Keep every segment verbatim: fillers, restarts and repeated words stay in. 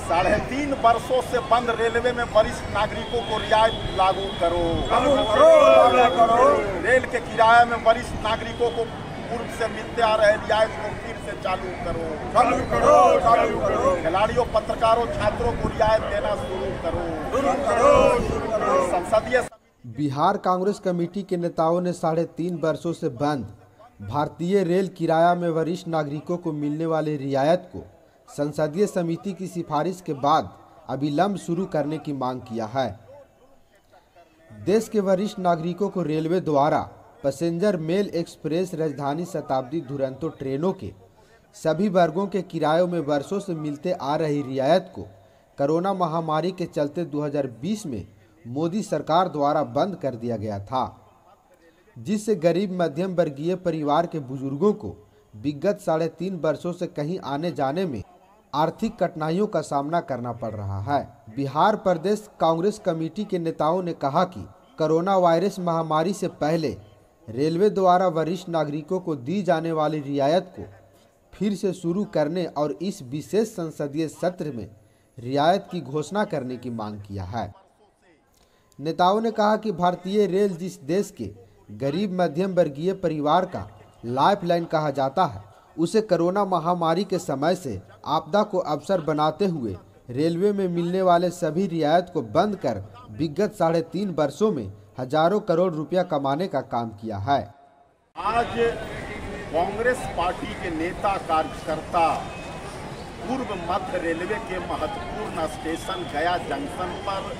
साढ़े तीन वर्षों से बंद रेलवे में वरिष्ठ नागरिकों को रियायत लागू करो। रेल के किराए में वरिष्ठ नागरिकों को पूर्व से मिलते आ रहे रियायत को फिर से चालू करो। चालू करो चालू करो खिलाड़ियों, पत्रकारों, छात्रों को रियायत देना शुरू करो। शुरू करो शुरू करो संसदीय बिहार कांग्रेस कमेटी के नेताओं ने साढ़े तीन वर्षों से बंद भारतीय रेल किराया में वरिष्ठ नागरिकों को मिलने वाली रियायत को संसदीय समिति की सिफारिश के बाद अविलंब शुरू करने की मांग किया है। देश के वरिष्ठ नागरिकों को रेलवे द्वारा पैसेंजर मेल एक्सप्रेस, राजधानी शताब्दी, दुरंतो ट्रेनों के सभी वर्गों के किरायों में वर्षों से मिलते आ रही रियायत को कोरोना महामारी के चलते दो हज़ार बीस में मोदी सरकार द्वारा बंद कर दिया गया था, जिससे गरीब मध्यम वर्गीय परिवार के बुजुर्गों को विगत साढ़े तीन वर्षों से कहीं आने जाने में आर्थिक कठिनाइयों का सामना करना पड़ रहा है। बिहार प्रदेश कांग्रेस कमेटी के नेताओं ने कहा कि कोरोना वायरस महामारी से पहले रेलवे द्वारा वरिष्ठ नागरिकों को दी जाने वाली रियायत को फिर से शुरू करने और इस विशेष संसदीय सत्र में रियायत की घोषणा करने की मांग किया है। नेताओं ने कहा कि भारतीय रेल जिस देश के गरीब मध्यम वर्गीय परिवार का लाइफलाइन कहा जाता है, उसे कोरोना महामारी के समय से आपदा को अवसर बनाते हुए रेलवे में मिलने वाले सभी रियायत को बंद कर विगत साढ़े तीन वर्षों में हजारों करोड़ रुपया कमाने का काम किया है। आज कांग्रेस पार्टी के नेता कार्यकर्ता पूर्व मध्य रेलवे के महत्वपूर्ण स्टेशन गया जंक्शन पर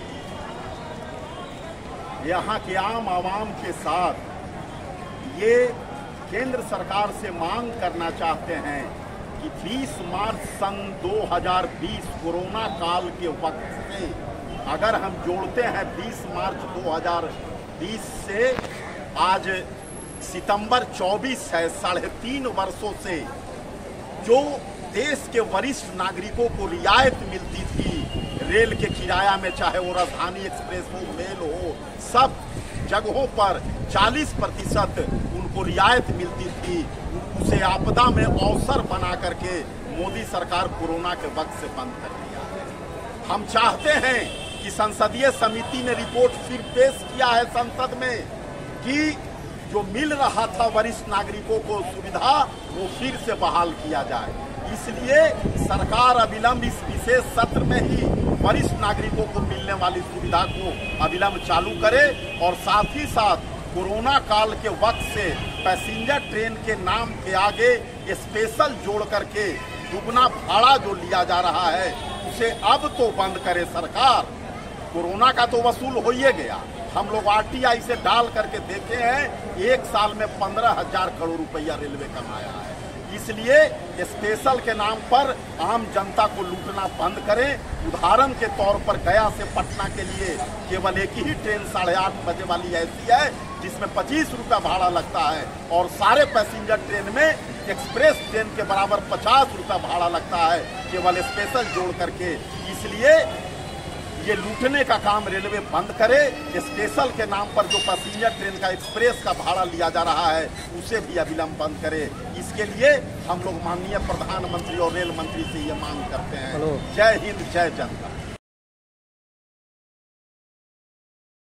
यहाँ के आम आवाम के साथ ये केंद्र सरकार से मांग करना चाहते हैं कि बीस मार्च सन दो हज़ार बीस कोरोना काल के वक्त से अगर हम जोड़ते हैं बीस मार्च दो हज़ार बीस से आज सितंबर चौबीस है, साढ़े तीन वर्षों से जो देश के वरिष्ठ नागरिकों को रियायत मिलती थी रेल के किराया में, चाहे वो राजधानी एक्सप्रेस हो, मेल हो, सब जगहों पर चालीस प्रतिशत उनको रियायत मिलती थी, उसे आपदा में अवसर बना करके मोदी सरकार कोरोना के वक्त से बंद कर दिया है। हम चाहते हैं कि संसदीय समिति ने रिपोर्ट फिर पेश किया है संसद में कि जो मिल रहा था वरिष्ठ नागरिकों को सुविधा वो फिर से बहाल किया जाए। इसलिए सरकार अविलंब इस विशेष सत्र में ही वरिष्ठ नागरिकों को मिलने वाली सुविधा को अविलंब चालू करे और साथ ही साथ कोरोना काल के वक्त से पैसेंजर ट्रेन के नाम के आगे स्पेशल जोड़ करके दुगना भाड़ा जो लिया जा रहा है उसे अब तो बंद करे सरकार। कोरोना का तो वसूल हो ही गया, हम लोग आरटीआई से डाल करके देखे हैं, एक साल में पंद्रह हजार करोड़ रुपया रेलवे कमाया है। इसलिए स्पेशल के नाम पर आम जनता को लूटना बंद करें। उदाहरण के तौर पर गया से पटना के लिए केवल एक ही ट्रेन साढ़े आठ बजे वाली ऐसी है जिसमें पच्चीस रुपया भाड़ा लगता है और सारे पैसेंजर ट्रेन में एक्सप्रेस ट्रेन के बराबर पचास रुपया भाड़ा लगता है केवल स्पेशल जोड़ करके। इसलिए ये लूटने का काम रेलवे बंद करे। स्पेशल के नाम पर जो पैसेंजर ट्रेन का एक्सप्रेस का भाड़ा लिया जा रहा है उसे भी अविलंब बंद करे। इसके लिए हम लोग माननीय प्रधानमंत्री और रेल मंत्री से ये मांग करते हैं। जय हिंद, जय जनता।